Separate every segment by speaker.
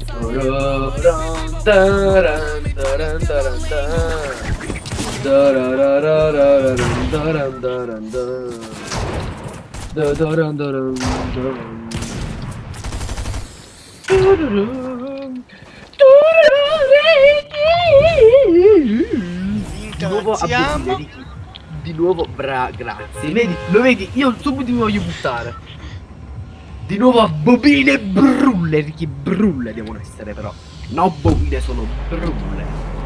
Speaker 1: Di nuovo, grazie. Vedi, lo vedi? Io subito mi voglio buttare. Di nuovo a bobine brulle, Ricky, brulle devono essere però. No bobine, sono brulle.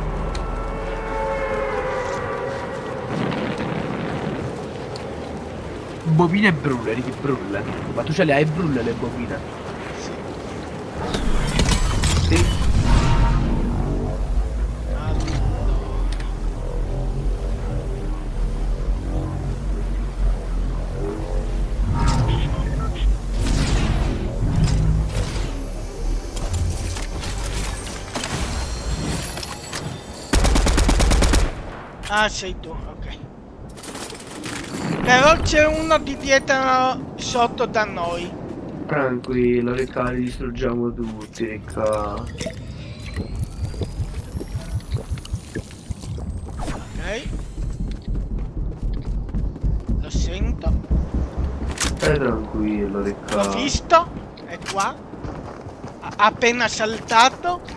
Speaker 1: Bobine brulle, Ricky, brulle. Ma tu ce le hai brulle le bobine? Sì. Sì.
Speaker 2: Ah, sei tu, ok. Però c'è uno di dietro sotto da noi.
Speaker 1: Tranquillo, Ricca, li distruggiamo tutti, Ricca.
Speaker 2: Ok. Lo sento.
Speaker 1: Tranquillo, Ricca.
Speaker 2: L'ho visto. È qua. Ha appena saltato.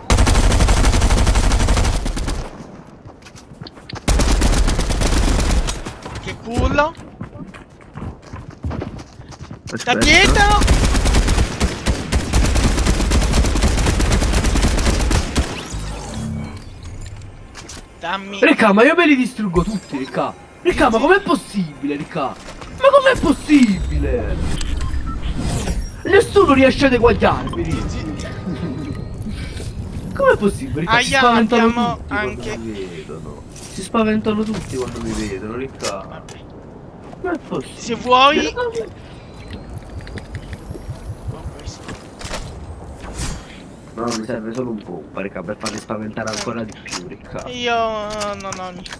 Speaker 2: Che culo.
Speaker 1: Aspetta.
Speaker 2: Da dietro. Dammi.
Speaker 1: Ricca, ma io me li distruggo tutti, Ricca. Ricca, ma com'è possibile, Ricca? Ma com'è possibile? Nessuno riesce ad eguagliarmi, Ricca. Com'è possibile, Ricca? Si spaventano tutti
Speaker 2: anche...
Speaker 1: quando mi vedono. Si spaventano tutti quando mi vedono, Ricca.
Speaker 2: Vabbè.
Speaker 1: Com'è possibile?
Speaker 2: Se vuoi...
Speaker 1: No, mi serve solo un po', Ricca, per farli spaventare ancora di più, Ricca.
Speaker 2: Io non ho niente.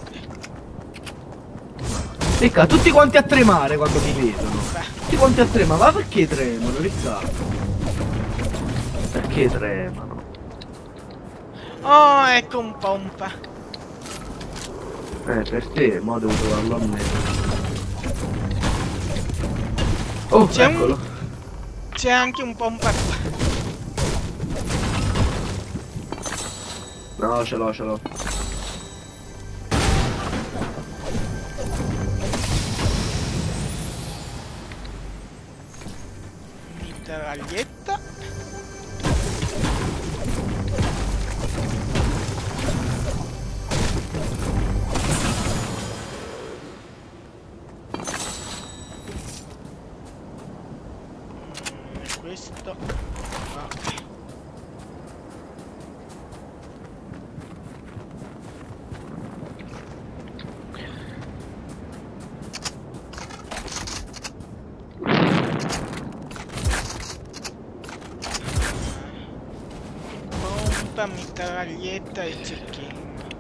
Speaker 1: Ricca, tutti quanti a tremare quando mi vedono. Tutti quanti a tremare, ma perché tremano, Ricca? Perché tremano?
Speaker 2: Oh, ecco un pompa.
Speaker 1: Per te, mo devo trovarlo a me. Oh, eccolo.
Speaker 2: C'è anche un pompa qua.
Speaker 1: No, ce l'ho.
Speaker 2: Mitraglietta. Questo. Ok. Pompa, mitraglietta e cecchino.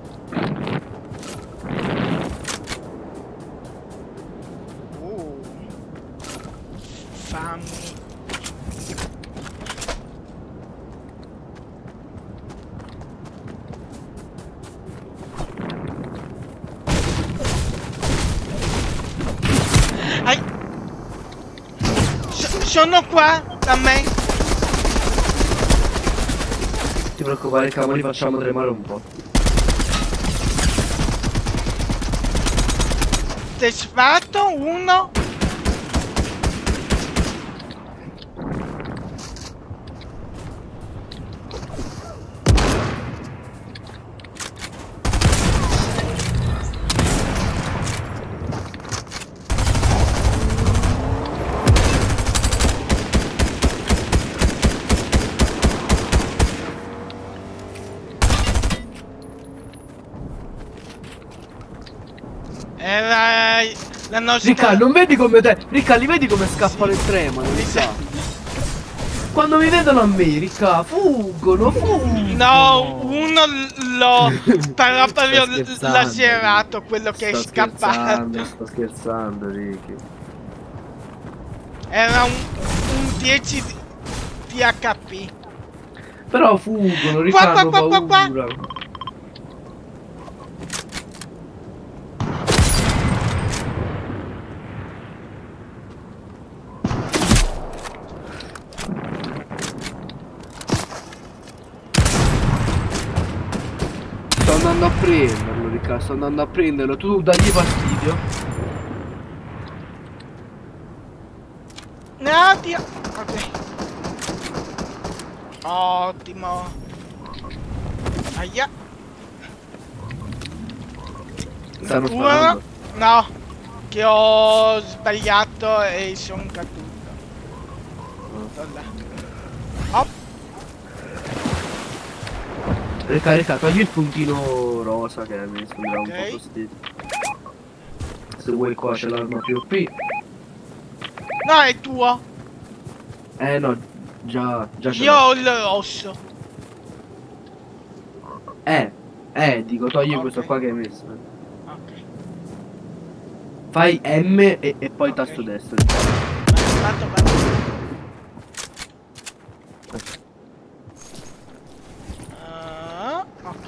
Speaker 2: Fammi. Sono qua da me.
Speaker 1: Ti preoccupare, cavolo, li facciamo tremare un po'.
Speaker 2: Ti sfatto uno. La nostra...
Speaker 1: Ricca, non vedi come te? Ricca, li vedi come scappano e tremano, Ricca? Quando mi vedono a me, Ricca, fuggono.
Speaker 2: No, uno lo... però proprio l'ha girato, quello che è scappato.
Speaker 1: Sto scherzando, Ricky.
Speaker 2: Era un 10 di HP.
Speaker 1: Però fuggono,
Speaker 2: Qua,
Speaker 1: rifanno
Speaker 2: qua, qua, qua,
Speaker 1: paura. Sto andando a prenderlo, Riccardo, sto andando a prenderlo. Tu dagli fastidio.
Speaker 2: No, Dio. Ok. Ottimo. Aia.
Speaker 1: Stanno
Speaker 2: Cura.
Speaker 1: sparando.
Speaker 2: No. Che ho sbagliato e sono caduto. Là. Hop.
Speaker 1: Ricca, togli il puntino rosa che mi sembra un po'
Speaker 2: Ok.
Speaker 1: fastidio. Se vuoi qua c'è l'arma più OP.
Speaker 2: No, è tuo.
Speaker 1: No, già ce
Speaker 2: Io
Speaker 1: l'ho.
Speaker 2: ho il rosso.
Speaker 1: Dico, togli
Speaker 2: Ok.
Speaker 1: questo qua che hai messo.
Speaker 2: Ok.
Speaker 1: Fai M e poi
Speaker 2: Ok.
Speaker 1: tasto destro.
Speaker 2: Vado. Ok.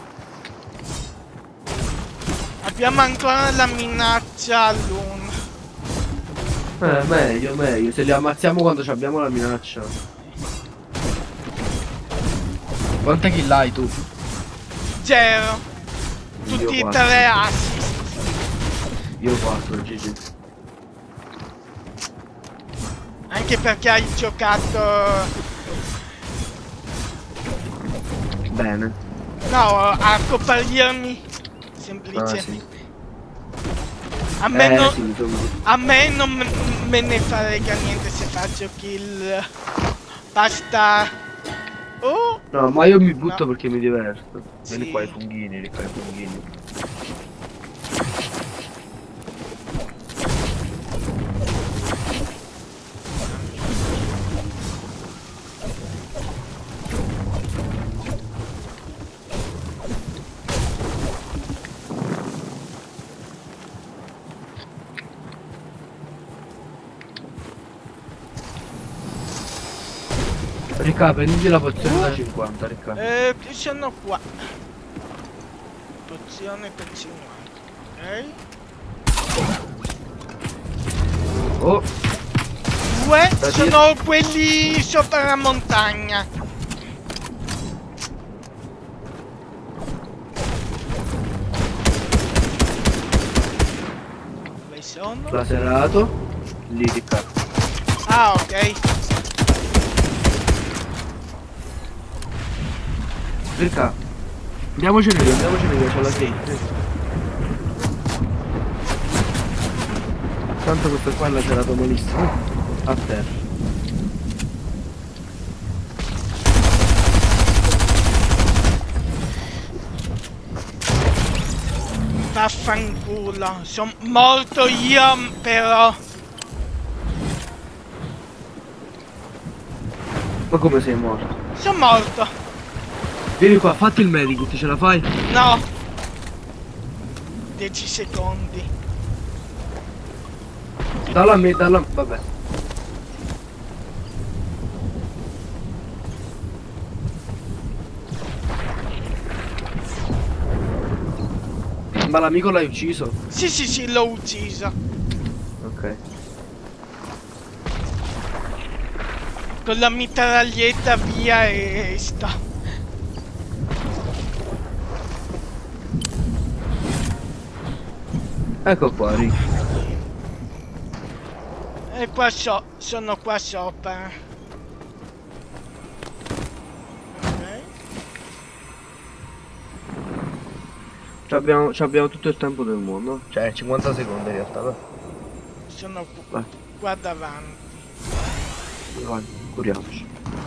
Speaker 2: Abbiamo ancora la minaccia all'uno.
Speaker 1: Meglio. Se li ammazziamo quando abbiamo la minaccia. Quante kill hai tu?
Speaker 2: 0.
Speaker 1: Io
Speaker 2: Tutti e
Speaker 1: 4.
Speaker 2: 3 assist.
Speaker 1: Io 4, GG.
Speaker 2: Anche perché hai giocato.
Speaker 1: Bene.
Speaker 2: No, a coparirmi. Semplicemente.
Speaker 1: Sì. Sì, insomma.
Speaker 2: A me non me ne frega niente se faccio kill. Basta. Oh!
Speaker 1: No, ma io mi butto
Speaker 2: No.
Speaker 1: perché mi diverto. Vieni
Speaker 2: Sì.
Speaker 1: qua i funghini, Ricca, i funghini. Ricca, prendi la pozione da 50, Ricca.
Speaker 2: Sono qua. Pozione per 50. Ok.
Speaker 1: Oh,
Speaker 2: 2
Speaker 1: Da
Speaker 2: sono quelli sopra la montagna. Dove sono?
Speaker 1: laserato. Lì, Ricca.
Speaker 2: Ah, ok.
Speaker 1: Ricca. Andiamocene via, c'ho la
Speaker 2: Sì.
Speaker 1: chiave. Tanto questo qua è laserato malissimo. A terra.
Speaker 2: Vaffanculo. Sono morto io, però.
Speaker 1: Ma come sei morto?
Speaker 2: Sono morto.
Speaker 1: Vieni qua, fatti il medico, ce la fai?
Speaker 2: No. 10 secondi.
Speaker 1: Dalla a me, vabbè. Ma l'amico l'hai ucciso?
Speaker 2: Sì, l'ho ucciso.
Speaker 1: Ok.
Speaker 2: Con la mitraglietta via e sta.
Speaker 1: Ecco qua, Rick.
Speaker 2: E qua sono qua sopra. Ok.
Speaker 1: C'abbiamo tutto il tempo del mondo. Cioè, 50 secondi in realtà, dai.
Speaker 2: Sono
Speaker 1: Vai,
Speaker 2: qua davanti.
Speaker 1: vai, curiamoci.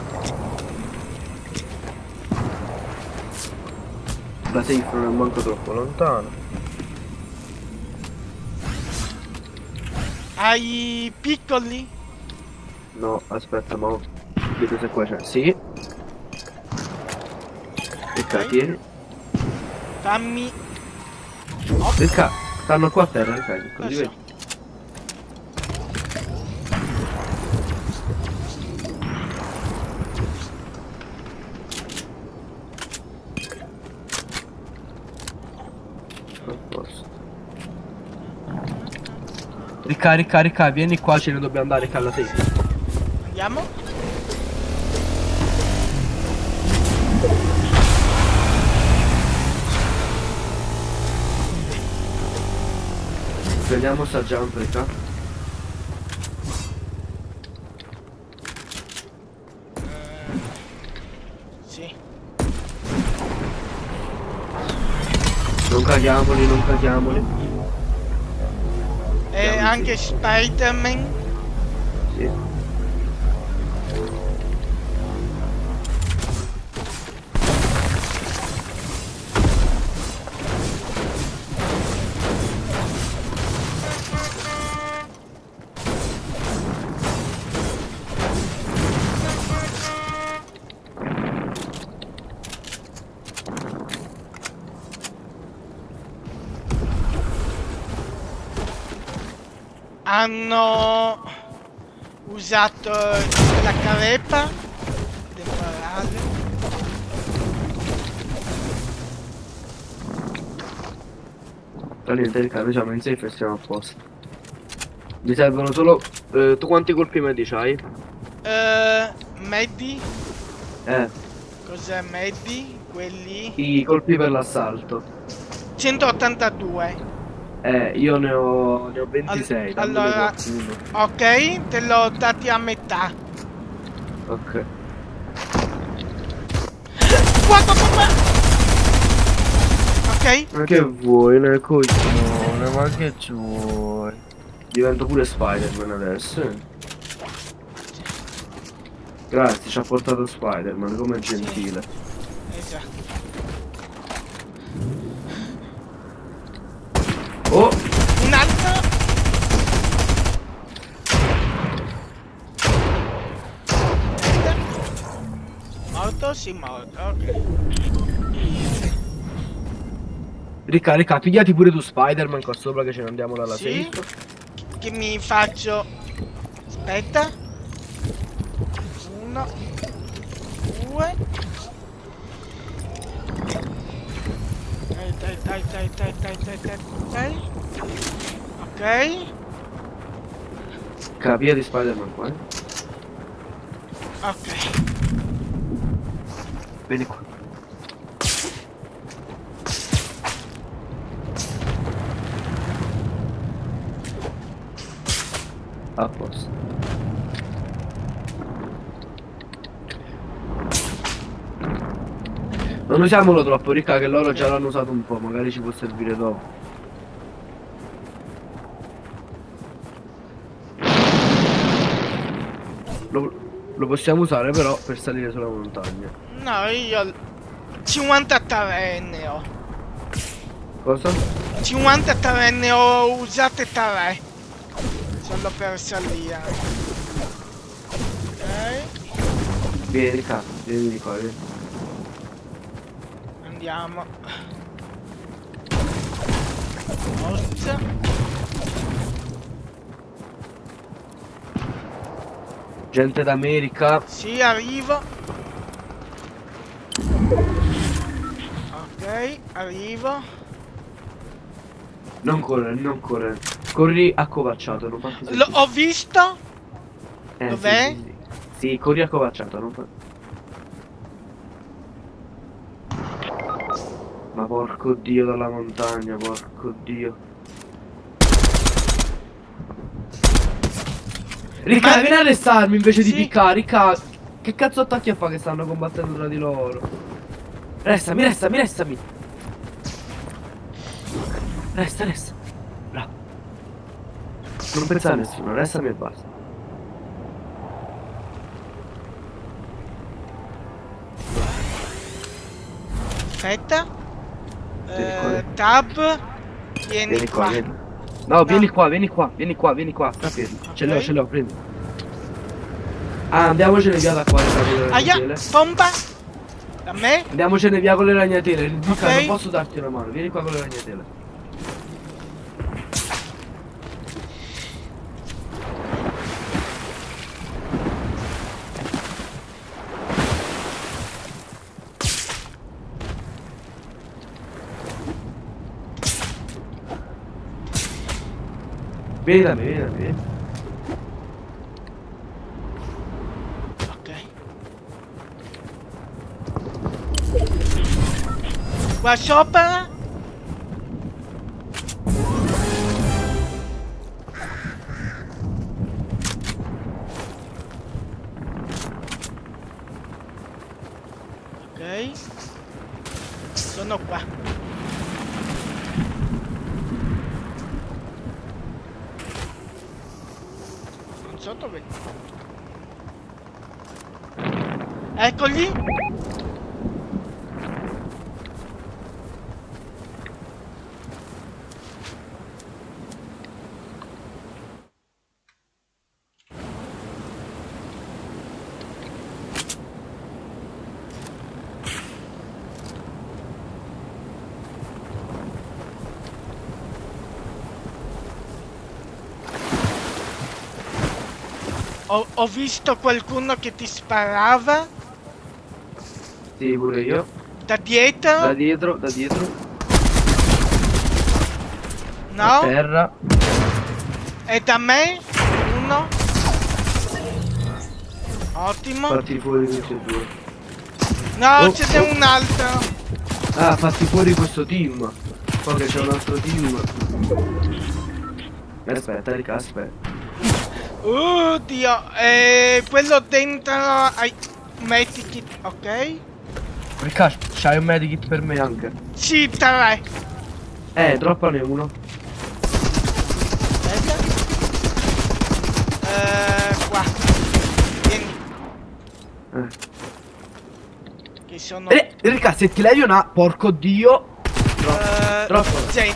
Speaker 1: La safe non è manco troppo lontana.
Speaker 2: Hai piccoli?
Speaker 1: No, aspetta, ma vedo se qua c'è. Sì. Ricca, tieni.
Speaker 2: Fammi.
Speaker 1: Ricca, stanno qua a terra, Ricca, così
Speaker 2: Lo so.
Speaker 1: vedi. Ricca, vieni qua, ce ne dobbiamo andare, Ricca, alla 6.
Speaker 2: Andiamo.
Speaker 1: Prendiamo sta jump, Ricca.
Speaker 2: Sì.
Speaker 1: Non caghiamoli, non caghiamoli.
Speaker 2: E
Speaker 1: Andiamo
Speaker 2: anche Spider-Man.
Speaker 1: Sì.
Speaker 2: Hanno usato la carepa temporale.
Speaker 1: Niente, Ricca, noi siamo in safe e stiamo a posto. Mi servono solo... tu quanti colpi medi c'hai?
Speaker 2: Medi?
Speaker 1: Eh,
Speaker 2: Cos'è Medi? Quelli?
Speaker 1: i colpi per l'assalto.
Speaker 2: 182.
Speaker 1: Io ne ho 26, dammene
Speaker 2: Allora,
Speaker 1: qualcuno.
Speaker 2: ok, te l'ho dati a metà.
Speaker 1: Ok.
Speaker 2: Guarda come... Ok?
Speaker 1: Ma che vuoi, nel coglione, ma che vuoi? Divento pure Spider-Man adesso. Grazie, ci ha portato Spider-Man, come gentile.
Speaker 2: Esatto.
Speaker 1: Oh!
Speaker 2: Un altro. Morto? Sì, morto, ok.
Speaker 1: Ricca, pigliati pure tu Spider-Man qua sopra che ce ne andiamo dalla
Speaker 2: Sì.
Speaker 1: safe.
Speaker 2: Che mi faccio... Aspetta. 1 2. Dai. Ok.
Speaker 1: Capia di Spider-Man qua,
Speaker 2: Ok.
Speaker 1: Vieni qua. A posto. Non usiamolo troppo, Ricca, che loro già l'hanno usato un po', magari ci può servire dopo. Lo possiamo usare però per salire sulla montagna.
Speaker 2: No, io 53 ne ho.
Speaker 1: Cosa?
Speaker 2: 53 ne ho usate 3. Solo per salire. Ok.
Speaker 1: Vieni, Ricca, vieni di qua, vieni.
Speaker 2: Andiamo. Forza.
Speaker 1: Gente d'America.
Speaker 2: Sì, arrivo. Ok, arrivo.
Speaker 1: Non correre, non correre. Corri accovacciato, non farti sentire.
Speaker 2: Ho visto. Dov'è?
Speaker 1: Sì, sì, sì. Sì, corri accovacciato, non fa... Ma porco dio dalla montagna, porco dio. Ricca, vieni a arrestarmi invece di piccare, Ricca. Che cazzo attacchi a fare che stanno combattendo tra di loro? Restami. Resta. Bravo. Non pensare a nessuno, restami e basta.
Speaker 2: Aspetta.
Speaker 1: Vieni qua.
Speaker 2: Tab. Vieni qua.
Speaker 1: Vieni. No, vieni qua. Sta fermo.
Speaker 2: Ok.
Speaker 1: Ce l'ho, prendi. Ah, andiamocene via da qua,
Speaker 2: Aia, pompa. Da me.
Speaker 1: Andiamocene via con le ragnatele. Luca,
Speaker 2: Ok.
Speaker 1: non posso darti una mano, vieni qua con le ragnatele. Vieni da me, vieni da me.
Speaker 2: Ok. Qua sopra. Ok. Sono qua. Non so dove. Eccoli. Ho visto qualcuno che ti sparava
Speaker 1: Sì, pure io.
Speaker 2: da dietro.
Speaker 1: Da dietro, da dietro. A
Speaker 2: No?
Speaker 1: terra.
Speaker 2: E da me? Uno. Ottimo.
Speaker 1: Fatti fuori questi due.
Speaker 2: No,
Speaker 1: Oh,
Speaker 2: ce n'è
Speaker 1: oh.
Speaker 2: un altro.
Speaker 1: Ah, fatti fuori questo team. Poi che c'è un altro team. Aspetta, Rica, aspetta.
Speaker 2: Dio. Quello dentro. Medikit, ok?
Speaker 1: Rica, c'hai un medikit per me anche.
Speaker 2: Sì, 3.
Speaker 1: Droppane uno.
Speaker 2: Aspetta. Qua. Vieni. Che sono.
Speaker 1: Rica, se ti levi una, porco dio. Troppo.
Speaker 2: Z.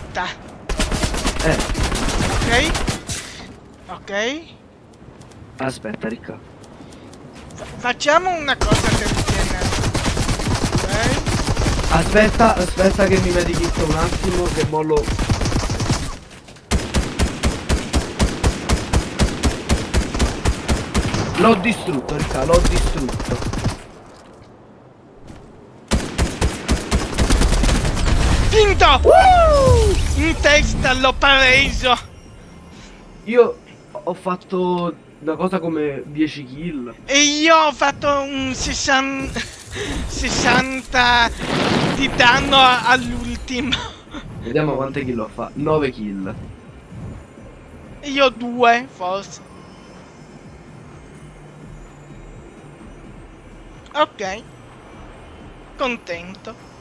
Speaker 2: Ok. Ok.
Speaker 1: Aspetta, Ricca.
Speaker 2: Facciamo una cosa del genere. Ok.
Speaker 1: Aspetta che mi medikitto un attimo, che mollo. L'ho distrutto, Ricca, l'ho distrutto.
Speaker 2: Finto! In testa l'ho preso!
Speaker 1: Io ho fatto una cosa come 10 kill.
Speaker 2: E io ho fatto un 60 di danno all'ultimo.
Speaker 1: Vediamo quante kill ho fatto. 9 kill.
Speaker 2: E io 2, forse. Ok. Contento.